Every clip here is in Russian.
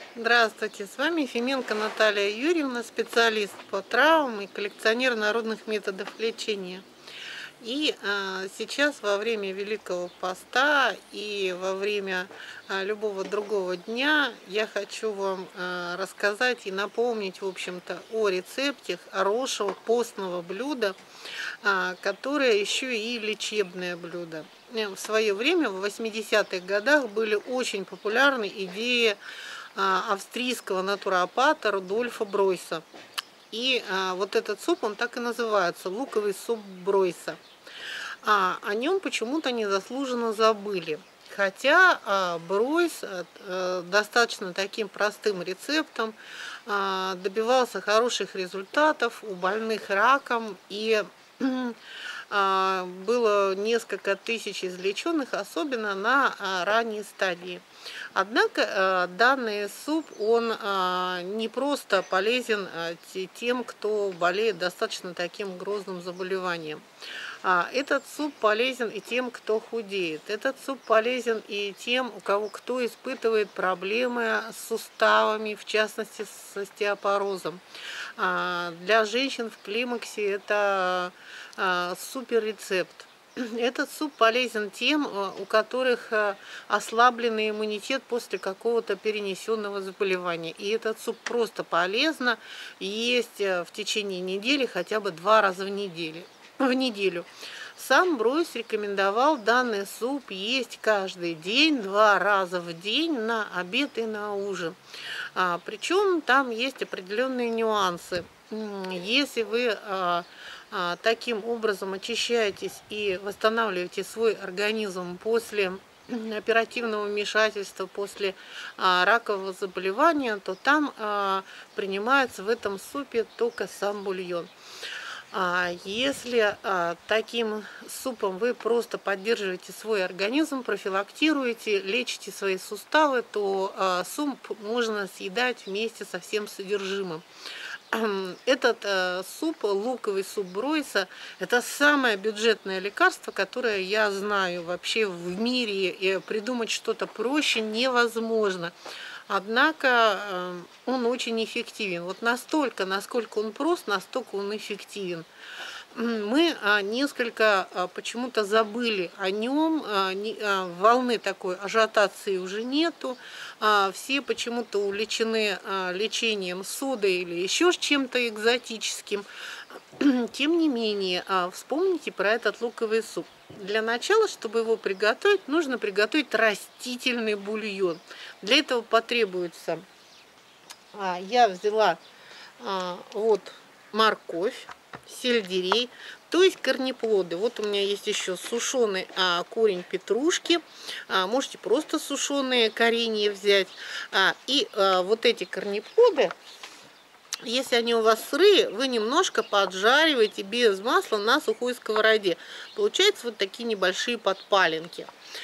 Здравствуйте, с вами Ефименко Наталья Юрьевна, специалист по травмам и коллекционер народных методов лечения. Сейчас во время Великого Поста и во время любого другого дня я хочу вам рассказать и напомнить, в общем-то, о рецепте хорошего постного блюда, которое еще и лечебное блюдо. В свое время, в 80-х годах, были очень популярны идеи австрийского натуропата Рудольфа Бройса. Вот этот суп, он так и называется, луковый суп Бройса. О нем почему-то незаслуженно забыли. Хотя Бройс достаточно таким простым рецептом добивался хороших результатов у больных раком, и было несколько тысяч излеченных, особенно на ранней стадии. Однако данный суп, он не просто полезен тем, кто болеет достаточно таким грозным заболеванием. Этот суп полезен и тем, кто худеет. Этот суп полезен и тем, кто испытывает проблемы с суставами, в частности с остеопорозом. Для женщин в климаксе это супер рецепт. Этот суп полезен тем, у которых ослабленный иммунитет после какого-то перенесенного заболевания. И этот суп просто полезно есть в течение недели хотя бы 2 раза в неделю. Сам Бройс рекомендовал данный суп есть каждый день, 2 раза в день, на обед и на ужин. Причем там есть определенные нюансы. Если вы таким образом очищаетесь и восстанавливаете свой организм после оперативного вмешательства, после ракового заболевания, то там принимается в этом супе только сам бульон. Если таким супом вы просто поддерживаете свой организм, профилактируете, лечите свои суставы, то суп можно съедать вместе со всем содержимым. Этот суп, луковый суп Бройса, это самое бюджетное лекарство, которое я знаю вообще в мире, и придумать что-то проще невозможно. Однако он очень эффективен. Вот настолько, насколько он прост, настолько он эффективен. Мы несколько почему-то забыли о нем, волны такой ажиотации уже нету, все почему-то увлечены лечением содой или еще чем-то экзотическим. Тем не менее, вспомните про этот луковый суп. Для начала, чтобы его приготовить, нужно приготовить растительный бульон. Для этого потребуется, я взяла вот морковь, сельдерей, то есть корнеплоды. Вот у меня есть еще сушеный корень петрушки, можете просто сушеные коренья взять. Вот эти корнеплоды, если они у вас сырые, вы немножко поджариваете без масла на сухой сковороде. Получаются вот такие небольшие подпаленки.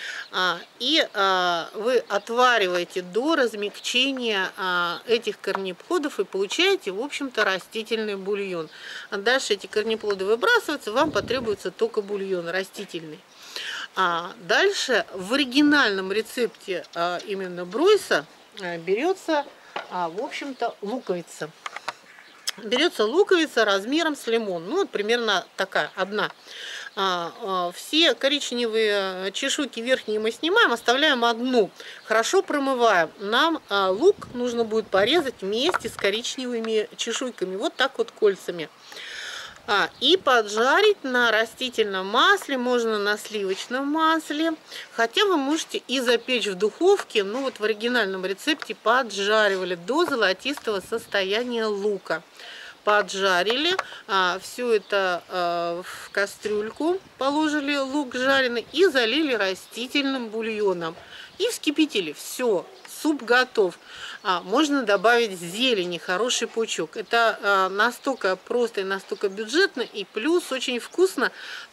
Вы отвариваете до размягчения этих корнеплодов и получаете, в общем-то, растительный бульон. Дальше эти корнеплоды выбрасываются, вам потребуется только бульон растительный. Дальше в оригинальном рецепте именно Бройса берется, в общем-то, луковица. Берется луковица размером с лимон, ну вот примерно такая, одна. Все коричневые чешуйки верхние мы снимаем, оставляем одну. Хорошо промываем. Нам лук нужно будет порезать вместе с коричневыми чешуйками, вот так вот кольцами. И поджарить на растительном масле, можно на сливочном масле. Хотя вы можете и запечь в духовке, ну вот в оригинальном рецепте поджаривали до золотистого состояния лука. Поджарили, все это в кастрюльку положили, лук жареный, и залили растительным бульоном. И вскипятили. Все, суп готов. Можно добавить зелени, хороший пучок. Это настолько просто и настолько бюджетно, и плюс очень вкусно,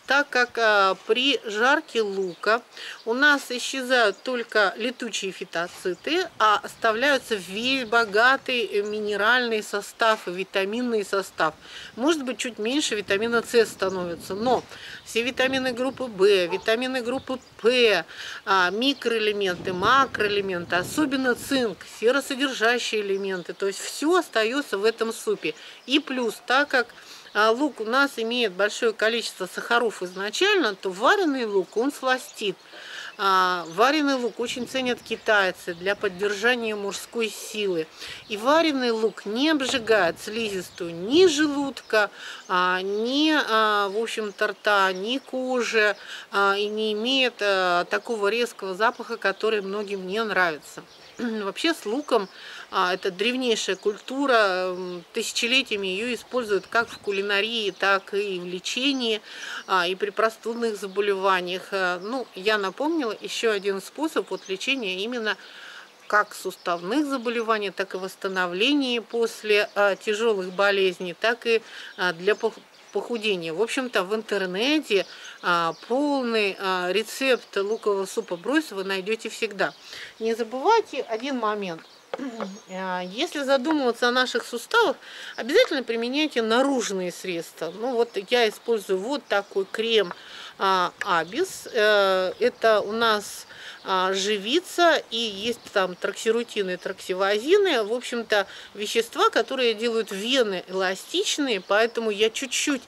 так как при жарке лука у нас исчезают только летучие фитоциты, а оставляются весь богатый минеральный состав и витаминный состав. Может быть, чуть меньше витамина С становится, но все витамины группы В, витамины группы П, микроэлементы, макроэлементы, особенно цинк, серосодержащие элементы, то есть все остается в этом супе. И плюс, так как лук у нас имеет большое количество сахаров изначально, то вареный лук, он сластит. Вареный лук очень ценят китайцы для поддержания мужской силы. И вареный лук не обжигает слизистую ни желудка, ни, в общем-то, рта, ни кожи, и не имеет такого резкого запаха, который многим не нравится. Вообще с луком это древнейшая культура, тысячелетиями ее используют как в кулинарии, так и в лечении, и при простудных заболеваниях. Ну, я напомнила еще один способ лечения именно как суставных заболеваний, так и восстановления после тяжелых болезней, так и для похудения. В общем-то, в интернете полный рецепт лукового супа брось вы найдете всегда. Не забывайте один момент. Если задумываться о наших суставах, обязательно применяйте наружные средства. Ну вот я использую вот такой крем Абис. Это у нас живица, и есть там троксирутины и троксивазины, в общем-то, вещества, которые делают вены эластичные, поэтому я чуть-чуть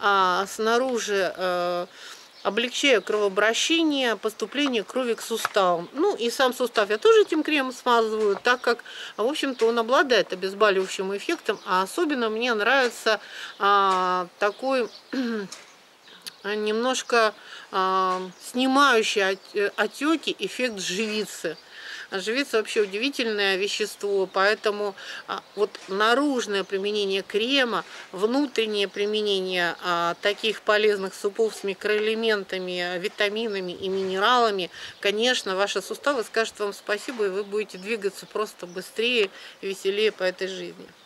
снаружи облегчаю кровообращение, поступление крови к суставам. Ну и сам сустав я тоже этим кремом смазываю, так как, в общем-то, он обладает обезболивающим эффектом, а особенно мне нравится такой немножко снимающий отеки эффект живицы. Живица вообще удивительное вещество, поэтому вот наружное применение крема, внутреннее применение таких полезных супов с микроэлементами, витаминами и минералами, конечно, ваши суставы скажут вам спасибо, и вы будете двигаться просто быстрее и веселее по этой жизни.